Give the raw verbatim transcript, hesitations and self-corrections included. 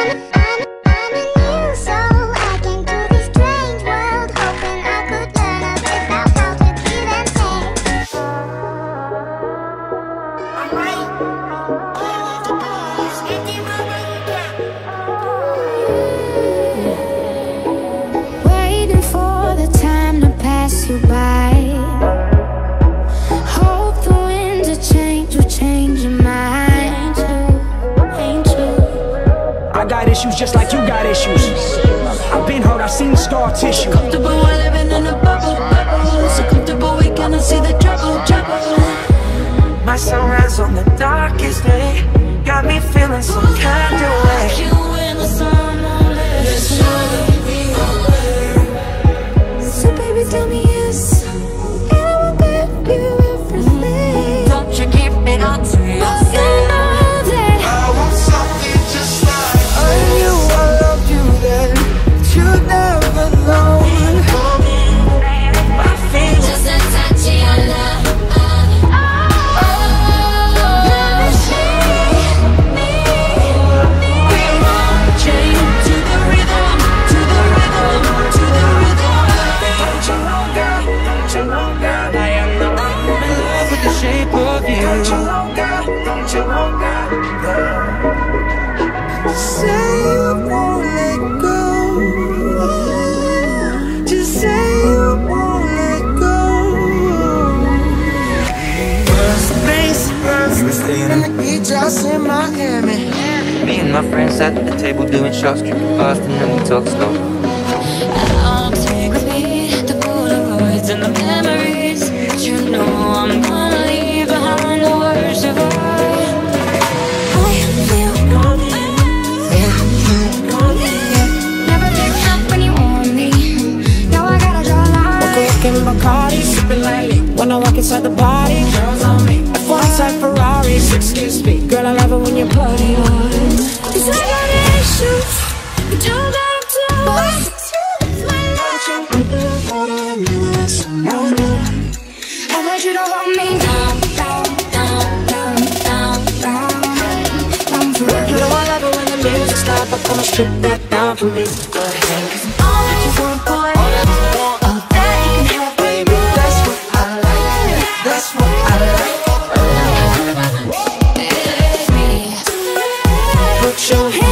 Issues just like you got issues. I've been hurt, I've seen the scar tissue. Comfortable, we're living in a bubble, bubble. So comfortable, we cannot see the trouble, trouble. My sunrise on the darkest day got me feeling some kind of way. You in the sun, so baby, tell me yes, and I will give you everything. Don't you keep it on to yourself. In Miami. Me and my friends at the table doing shots, drinking fast, and then we talk slow. I'll take with me the Polaroids and the memories, but you know I'm gonna leave behind the worst of all. I feel lonely. Never picked up when you want me. Now I gotta draw a line. Woke up in Bacardi, sipping lightly. When I walk inside the party, girls on me. F one type Ferrari, excuse me. Girl, I love it when you party on. Cause I got issues, but you got them too. I want you to hold me down, down, down, down, down, down, down forever. You know I love it when the music stops. I wanna strip that down for me. Go ahead, cause I'm all that you want, boy. All that you want, all that you can have, baby. That's what I like. That's what I like. Put your hands